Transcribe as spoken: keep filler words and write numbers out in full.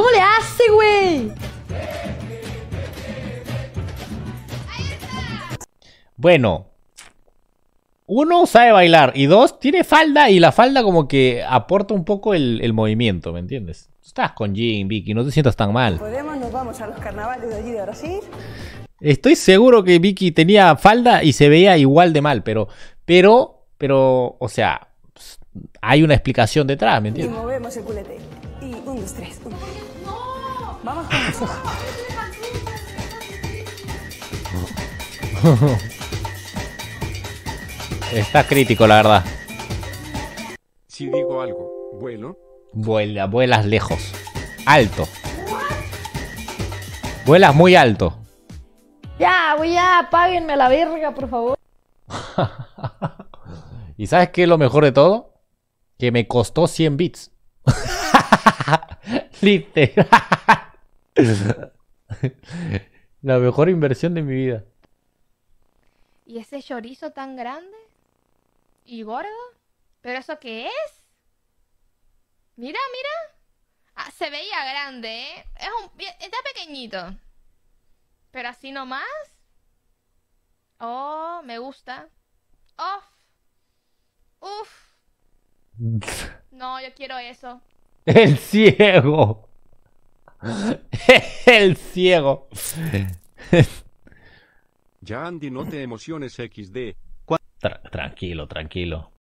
¿Cómo le hace, güey? Bueno, uno sabe bailar y dos tiene falda y la falda como que aporta un poco el, el movimiento, ¿me entiendes? Estás con Jin, Vicky, no te sientas tan mal. Podemos, nos vamos a los carnavales de allí de Brasil. Estoy seguro que Vicky tenía falda y se veía igual de mal, pero, pero, pero, o sea, hay una explicación detrás, ¿me Y entiendes? movemos el culete. Y un, dos, tres, un, tres. Vamos con eso. Está crítico, la verdad. Si digo algo, bueno, Vuela, vuelas lejos. Alto. Vuelas muy alto. Ya, güey, ya, apáguenme a la verga, por favor. ¿Y sabes qué es lo mejor de todo? Que me costó cien bits. Literal. La mejor inversión de mi vida. ¿Y ese chorizo tan grande? ¿Y gordo? ¿Pero eso qué es? Mira, mira. Ah, se veía grande, ¿eh? Es un, está pequeñito. Pero así nomás. Oh, me gusta. Uf. Uf. No, yo quiero eso. El ciego. El ciego. ya Andy, no te emociones equis de. Tra- tranquilo, tranquilo.